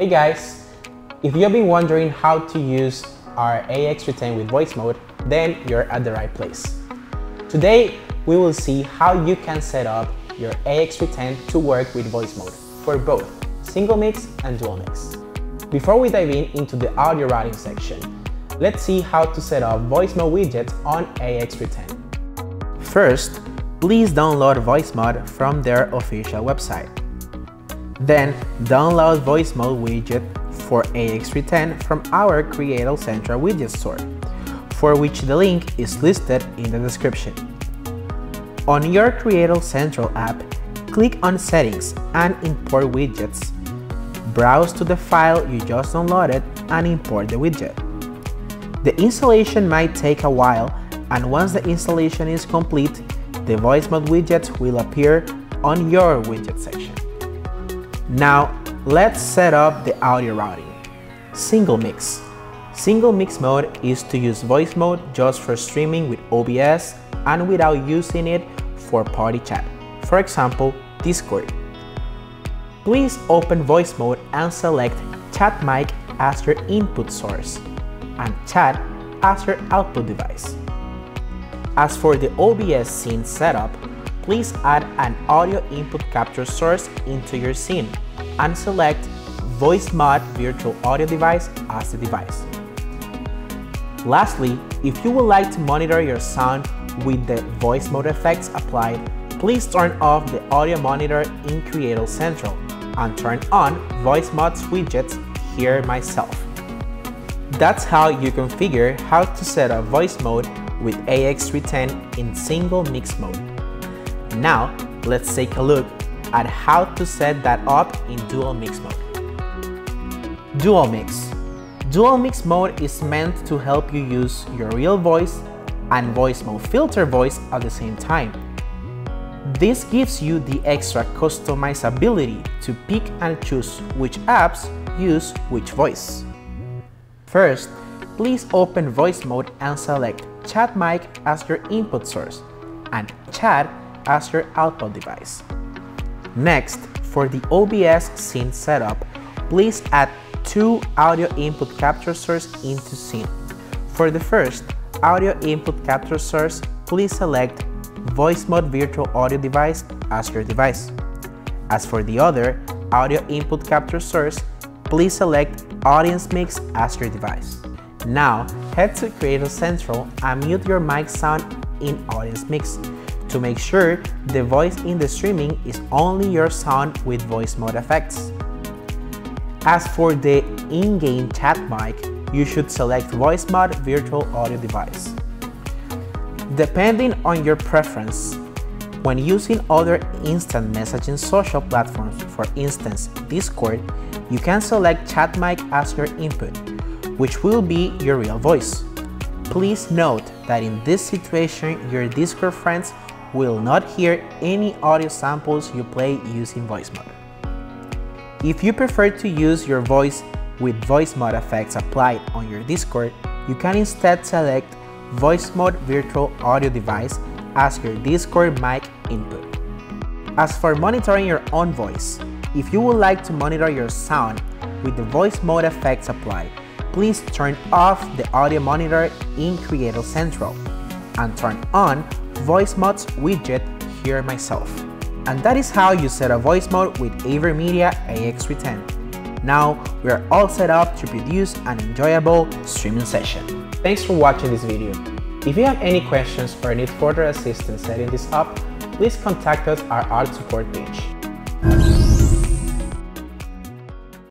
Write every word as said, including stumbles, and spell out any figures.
Hey guys! If you've been wondering how to use our A X three ten with voice mode, then you're at the right place. Today, we will see how you can set up your A X three ten to work with voice mode for both single mix and dual mix. Before we dive in into the audio routing section, let's see how to set up voice mode widgets on A X three ten. First, please download VoiceMod from their official website. Then, download voice mode widget for A X three ten from our Creative Central widget store, for which the link is listed in the description. On your Creative Central app, click on Settings and Import Widgets. Browse to the file you just downloaded and import the widget. The installation might take a while, and once the installation is complete, the voice mode widget will appear on your widget section. Now, let's set up the audio routing. Single mix. Single mix mode is to use voice mode just for streaming with O B S and without using it for party chat, for example, Discord. Please open voice mode and select chat mic as your input source and chat as your output device. As for the O B S scene setup, please add an audio input capture source into your scene and select VoiceMod virtual audio device as the device. Lastly, if you would like to monitor your sound with the voice mode effects applied, please turn off the audio monitor in Creative Central and turn on VoiceMod's widgets Hear Myself. That's how you configure how to set up voice mode with A X three ten in single mix mode. Now, let's take a look at how to set that up in dual mix mode. Dual mix. Dual mix mode is meant to help you use your real voice and voice mode filter voice at the same time. This gives you the extra customizability to pick and choose which apps use which voice. First, please open voice mode and select chat mic as your input source and chat as your output device. Next, for the O B S scene setup, please add two audio input capture sources into scene. For the first audio input capture source, please select voice mode virtual audio device as your device. As for the other audio input capture source, please select audience mix as your device. Now, head to Creative Central and mute your mic sound in audience mix to make sure the voice in the streaming is only your sound with voice mode effects. As for the in-game chat mic, you should select voice mode virtual audio device. Depending on your preference, when using other instant messaging social platforms, for instance Discord, you can select chat mic as your input, which will be your real voice. Please note that in this situation, your Discord friends will not hear any audio samples you play using voice mode. If you prefer to use your voice with voice mode effects applied on your Discord, you can instead select voice mode virtual audio device as your Discord mic input. As for monitoring your own voice, if you would like to monitor your sound with the voice mode effects applied, please turn off the audio monitor in Creative Central and turn on VoiceMod's widget Hear Myself. And that is how you set up voice mode with AVerMedia A X three ten. Now, we are all set up to produce an enjoyable streaming session. Thanks for watching this video. If you have any questions or need further assistance setting this up, please contact us at our support page.